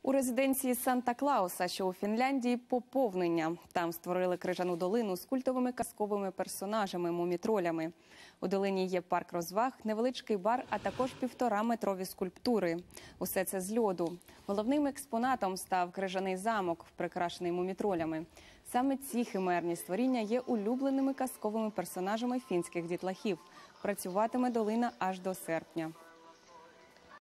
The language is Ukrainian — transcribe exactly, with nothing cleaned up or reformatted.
У резиденції Санта-Клауса, що у Фінляндії, поповнення. Там створили крижану долину з культовими казковими персонажами – мумітролями. У долині є парк розваг, невеличкий бар, а також півтораметрові скульптури. Усе це з льоду. Головним експонатом став крижаний замок, прикрашений мумітролями. Саме ці химерні створіння є улюбленими казковими персонажами фінських дітлахів. Працюватиме долина аж до серпня.